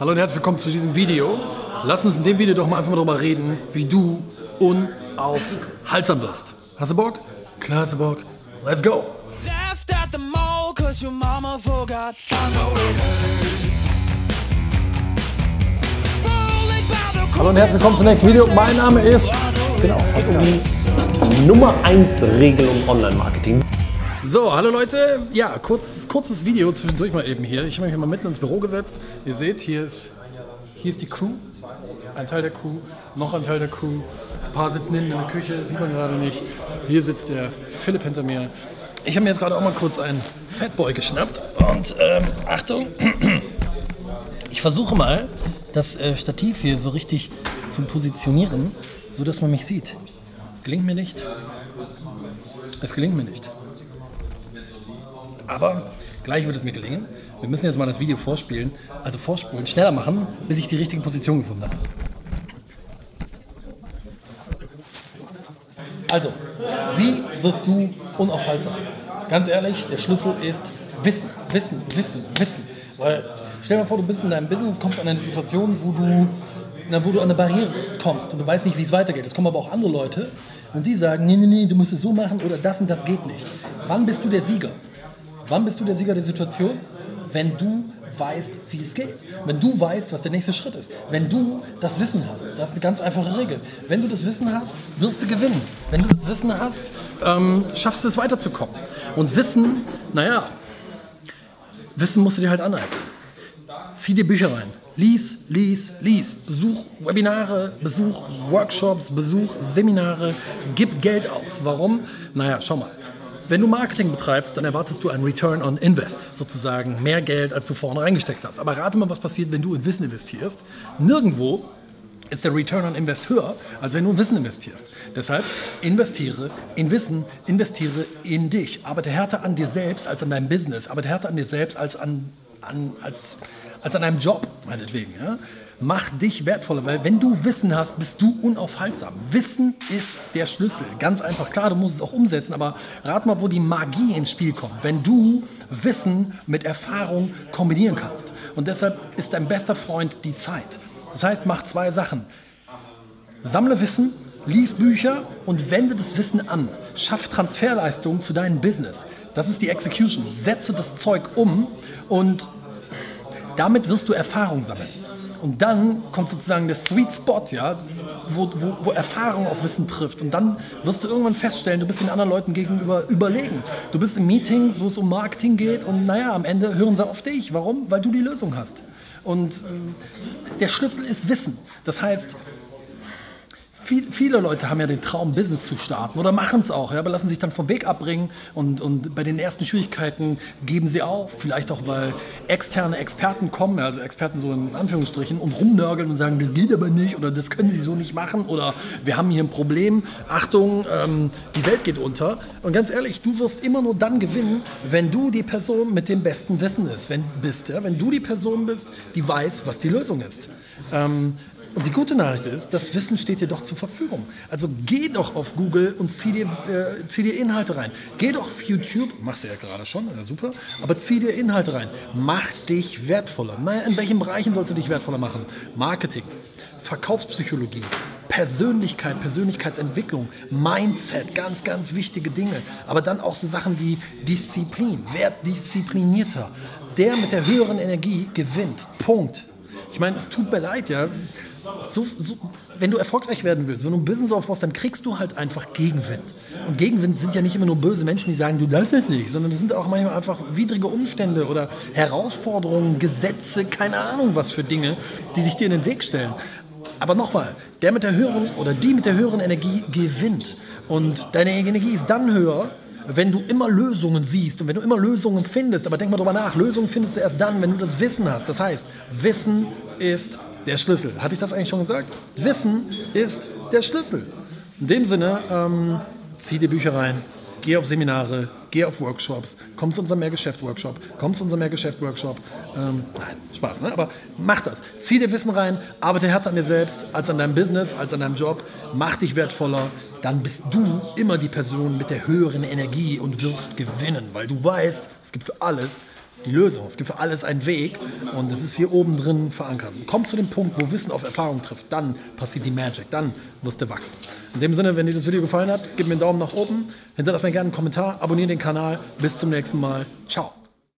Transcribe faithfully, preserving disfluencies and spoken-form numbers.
Hallo und herzlich willkommen zu diesem Video. Lass uns in dem Video doch mal einfach mal darüber reden, wie du unaufhaltsam wirst. Hast du Bock? Klar hast du Bock. Let's go! Hallo und herzlich willkommen zum nächsten Video. Mein Name ist... Genau, was um die Nummer eins Regel im Online-Marketing. So, hallo Leute. Ja, kurzes, kurzes Video zwischendurch mal eben hier. Ich habe mich mal mitten ins Büro gesetzt. Ihr seht, hier ist, hier ist die Crew. Ein Teil der Crew, noch ein Teil der Crew. Ein paar sitzen hinten in der Küche, sieht man gerade nicht. Hier sitzt der Philipp hinter mir. Ich habe mir jetzt gerade auch mal kurz einen Fatboy geschnappt. Und ähm, Achtung, ich versuche mal, das äh, Stativ hier so richtig zu positionieren, so dass man mich sieht. Es gelingt mir nicht. Es gelingt mir nicht. Aber gleich wird es mir gelingen. Wir müssen jetzt mal das Video vorspielen, also vorspulen, schneller machen, bis ich die richtige Position gefunden habe. Also, wie wirst du unaufhaltsam? Ganz ehrlich, der Schlüssel ist Wissen, Wissen, Wissen, Wissen. Weil, stell dir mal vor, du bist in deinem Business, kommst an eine Situation, wo du, na, wo du an eine Barriere kommst und du weißt nicht, wie es weitergeht. Es kommen aber auch andere Leute und die sagen, nee, nee, nee, du musst es so machen oder das und das geht nicht. Wann bist du der Sieger? Wann bist du der Sieger der Situation? Wenn du weißt, wie es geht. Wenn du weißt, was der nächste Schritt ist. Wenn du das Wissen hast. Das ist eine ganz einfache Regel. Wenn du das Wissen hast, wirst du gewinnen. Wenn du das Wissen hast, ähm, schaffst du es weiterzukommen. Und Wissen, naja, Wissen musst du dir halt aneignen. Zieh dir Bücher rein. Lies, lies, lies. Besuch Webinare, besuch Workshops, besuch Seminare. Gib Geld aus. Warum? Naja, schau mal. Wenn du Marketing betreibst, dann erwartest du einen Return on Invest, sozusagen mehr Geld, als du vorne reingesteckt hast. Aber rate mal, was passiert, wenn du in Wissen investierst. Nirgendwo ist der Return on Invest höher, als wenn du in Wissen investierst. Deshalb investiere in Wissen, investiere in dich. Arbeite härter an dir selbst als an deinem Business. Arbeite härter an dir selbst als an, an, als, als an einem Job, meinetwegen. Ja? Mach dich wertvoller, weil wenn du Wissen hast, bist du unaufhaltsam. Wissen ist der Schlüssel. Ganz einfach. Klar, du musst es auch umsetzen, aber rat mal, wo die Magie ins Spiel kommt. Wenn du Wissen mit Erfahrung kombinieren kannst. Und deshalb ist dein bester Freund die Zeit. Das heißt, mach zwei Sachen. Sammle Wissen, lies Bücher und wende das Wissen an. Schaff Transferleistungen zu deinem Business. Das ist die Execution. Setze das Zeug um und damit wirst du Erfahrung sammeln. Und dann kommt sozusagen der Sweet Spot, ja, wo, wo, wo Erfahrung auf Wissen trifft. Und dann wirst du irgendwann feststellen, du bist den anderen Leuten gegenüber überlegen. Du bist in Meetings, wo es um Marketing geht und naja, am Ende hören sie auf dich. Warum? Weil du die Lösung hast. Und äh, der Schlüssel ist Wissen. Das heißt, Viel, viele Leute haben ja den Traum, Business zu starten oder machen es auch, ja, aber lassen sich dann vom Weg abbringen und, und bei den ersten Schwierigkeiten geben sie auf. Vielleicht auch, weil externe Experten kommen, also Experten so in Anführungsstrichen, und rumnörgeln und sagen, das geht aber nicht oder das können sie so nicht machen oder wir haben hier ein Problem. Achtung, ähm, die Welt geht unter. Und ganz ehrlich, du wirst immer nur dann gewinnen, wenn du die Person mit dem besten Wissen ist, wenn, bist. Ja? Wenn du die Person bist, die weiß, was die Lösung ist. Ähm, Und die gute Nachricht ist, das Wissen steht dir doch zur Verfügung. Also geh doch auf Google und zieh dir, äh, zieh dir Inhalte rein. Geh doch auf YouTube, machst du ja gerade schon, ja super, aber zieh dir Inhalte rein. Mach dich wertvoller. Naja, in welchen Bereichen sollst du dich wertvoller machen? Marketing, Verkaufspsychologie, Persönlichkeit, Persönlichkeitsentwicklung, Mindset, ganz, ganz wichtige Dinge. Aber dann auch so Sachen wie Disziplin. Werd disziplinierter. Der mit der höheren Energie gewinnt. Punkt. Ich meine, es tut mir leid, ja. So, so, wenn du erfolgreich werden willst, wenn du ein Business aufbaust, dann kriegst du halt einfach Gegenwind. Und Gegenwind sind ja nicht immer nur böse Menschen, die sagen, du darfst das nicht, sondern das sind auch manchmal einfach widrige Umstände oder Herausforderungen, Gesetze, keine Ahnung was für Dinge, die sich dir in den Weg stellen. Aber nochmal, der mit der höheren oder die mit der höheren Energie gewinnt. Und deine Energie ist dann höher, wenn du immer Lösungen siehst und wenn du immer Lösungen findest. Aber denk mal drüber nach, Lösungen findest du erst dann, wenn du das Wissen hast. Das heißt, Wissen ist der Schlüssel. Hatte ich das eigentlich schon gesagt? Wissen ist der Schlüssel. In dem Sinne, ähm, zieh dir Bücher rein, geh auf Seminare, geh auf Workshops, komm zu unserem Mehrgeschäft-Workshop, komm zu unserem Mehrgeschäft-Workshop. Ähm, nein, Spaß, ne? Aber mach das. Zieh dir Wissen rein, arbeite härter an dir selbst, als an deinem Business, als an deinem Job, mach dich wertvoller, dann bist du immer die Person mit der höheren Energie und wirst gewinnen, weil du weißt, es gibt für alles die Lösung. Es gibt für alles einen Weg und das ist hier oben drin verankert. Kommt zu dem Punkt, wo Wissen auf Erfahrung trifft, dann passiert die Magic, dann wirst du wachsen. In dem Sinne, wenn dir das Video gefallen hat, gib mir einen Daumen nach oben, hinterlass mir gerne einen Kommentar, abonniere den Kanal. Bis zum nächsten Mal. Ciao.